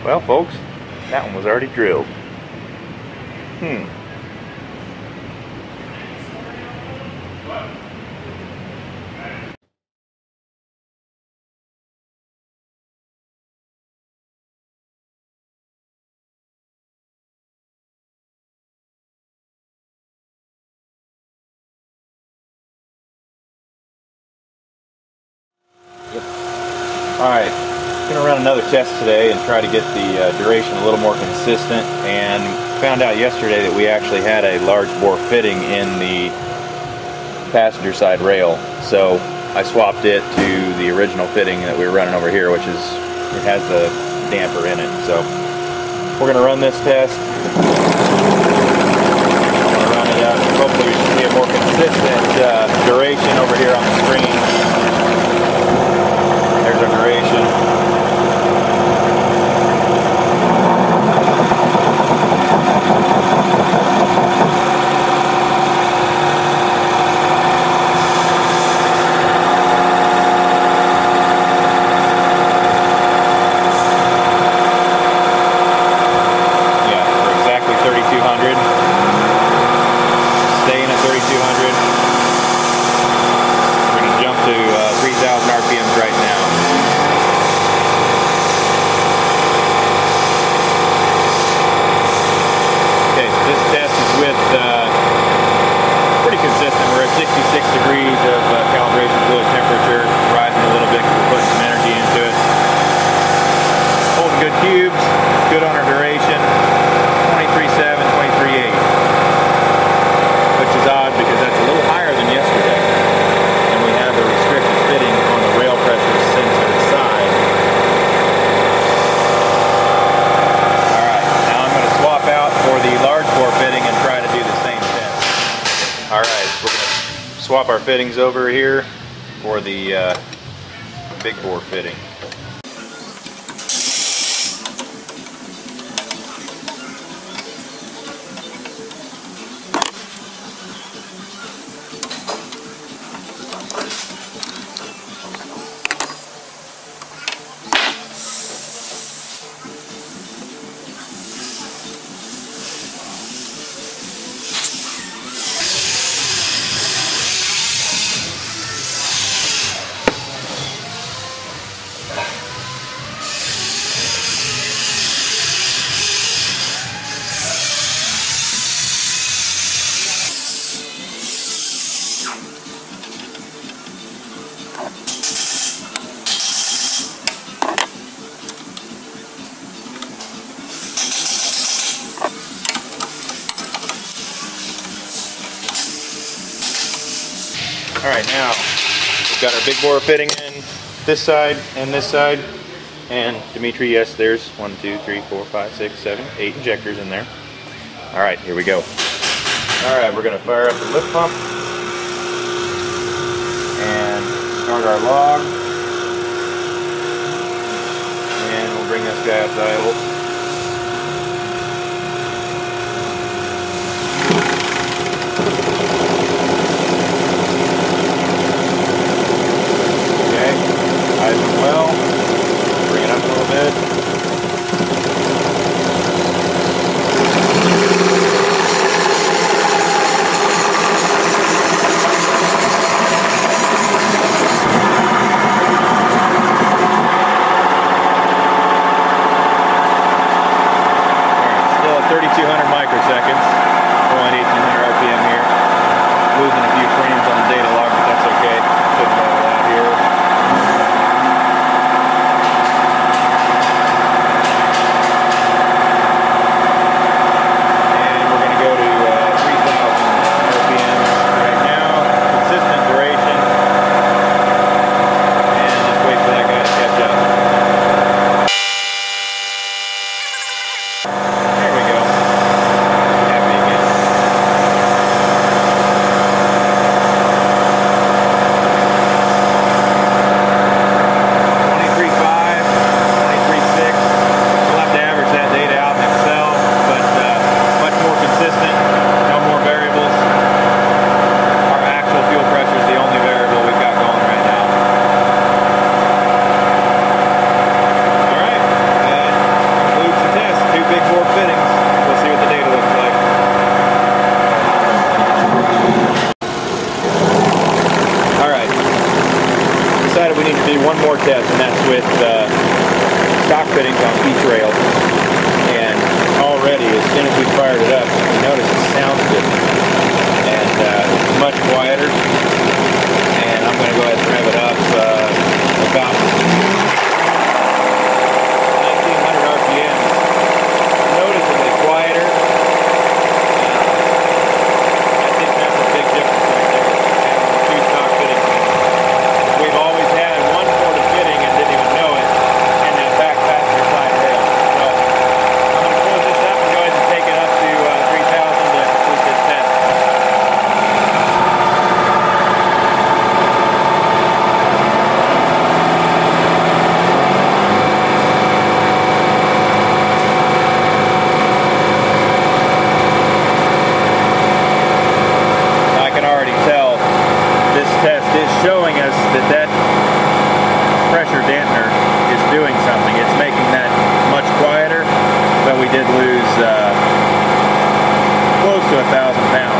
Well, folks, that one was already drilled. Alright, going to run another test today and try to get the duration a little more consistent, and found out yesterday that we actually had a large bore fitting in the passenger side rail, so I swapped it to the original fitting that we were running over here, which is, it has the damper in it. So we're going to run this test. I'm going to run it out. Hopefully we should see a more consistent duration over here on the screen. There's our duration. Yeah, we're exactly 3,200. Staying at 3,200. We're going to jump to 3,000 RPMs right now. This test is with pretty consistent. We're at 66 degrees of calibration fluid temperature, rising a little bit because we're putting some energy into it. Holding good cubes, good on our duration, 23.7, 23.8, which is odd because that's a little higher than yesterday. And we have a restricted fitting on the rail pressure sensor side. Alright, now I'm going to swap out for the large bore fitting and try to do the same test. Alright, we're going to swap our fittings over here for the big bore fitting. Alright, now we've got our big bore fitting in this side and this side. And Dimitri, yes, there's 1, 2, 3, 4, 5, 6, 7, 8 injectors in there. Alright, here we go. Alright, we're going to fire up the lift pump and start our log. And we'll bring this guy up to idle. Well, bring it up a little bit. Still at 3,200 microseconds, going 1,800 RPM here. Losing a few frames on the data log, but that's okay. Shouldn't bother that here. There we go. Happy range on each rail. And already, as soon as we fired it up, you notice it sounds different. And it's much quieter. And I'm going to go ahead and rev it up about 1900 RPM. Noticeably quieter. I think that's a big difference right there. Having two stock fittings. We've always had one ported fitting and didn't even know it, and that back passenger side rail. So I'm going to close this up and go ahead and take it up to 3,000 to complete this test. I can already tell this test is showing us that pressure dampener is doing something. It's making that much quieter, but we did lose close to 1,000 pounds.